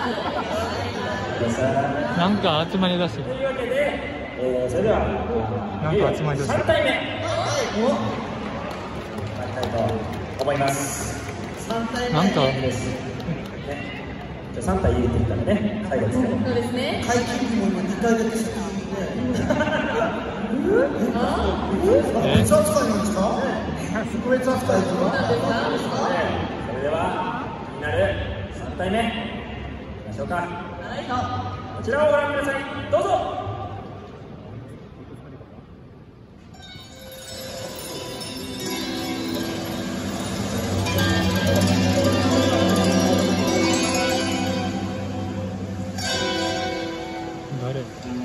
なんか集まりだす。 というわけで、それではなんか集まりだす。 3体目をやりたいと思います。3体目なんかです。じゃあ3体入れていったんでね、最後ですね。 そうですね。 解禁にも今2回だけしか別扱いなんですか？特別扱いですか？ それでは気になる3体目いきましょうか。こちらをご覧ください。どうぞ。 誰？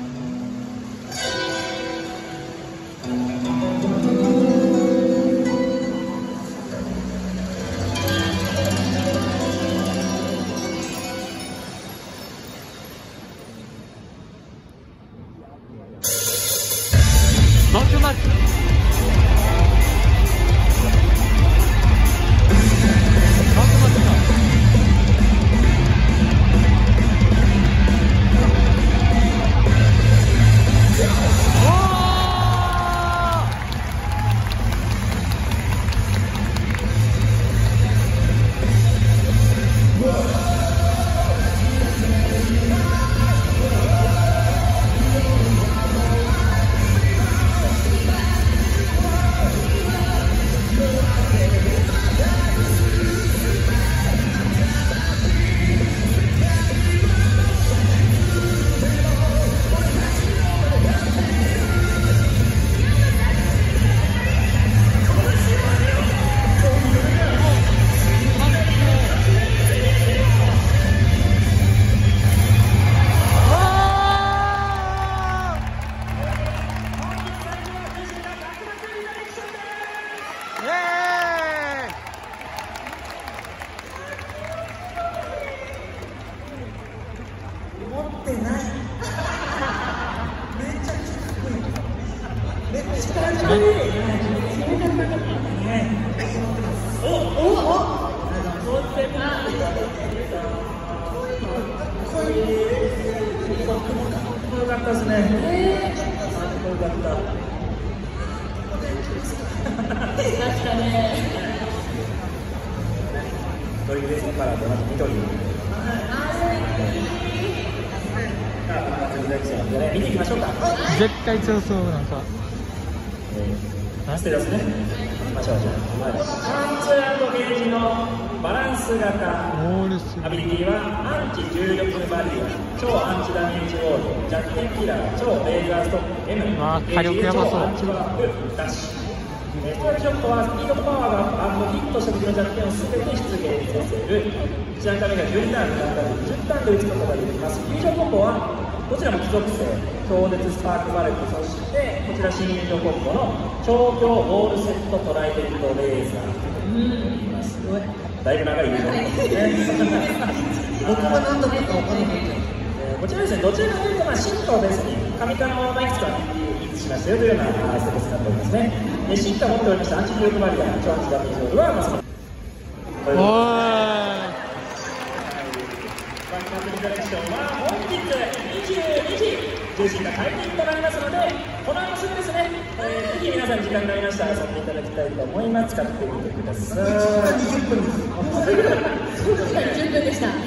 幕末。幕末だ。 持ってない。めちゃくちゃ低い。めっちゃ低い。 およかったですね。よかった。 確かね。 ドリルレースからと同じ緑。見ていきましょうか。 絶対強そうなんか。 ステラスね。行きましょう。パンチ&ゲージのバランス型。 モールス。 アビリティはアンチ重力バリア、超アンチダメージウォール、弱点キラー、超レーザーストップ M、 火力やばそう。 アンチワープダッシュ。ストライクショットはスピードとパワーがヒットした時の弱点を全て出現させる。1段階目が12ターン、2段階目10ターンで打つことができます。フュージョンコンボはどちらも貴族性、強烈スパークバレット、そしてこちら新入場コンボの超強ウォールセットトライデントレーザーと言います。だいぶ長い友情ですね。 僕は何だったか分からなかった。 こちらですね、どちらかというと、シントをベースに神々をいくつかミックスしましたよというようなステータスになっておりますね。シントを持っておりましたアンチ重力バリア、超アンチダメージウォールは、その。 おーい。 バックアップインタラクションは本日22時重心が解禁となりますので、この後すぐですね、ぜひ皆さん時間がありましたら遊んでいただきたいと思います。使ってみてください。 20分です。 10分でした。 はい。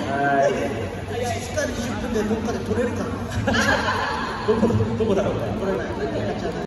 1時間20分でどっかで取れるかな。 どこだろうね。 取れない。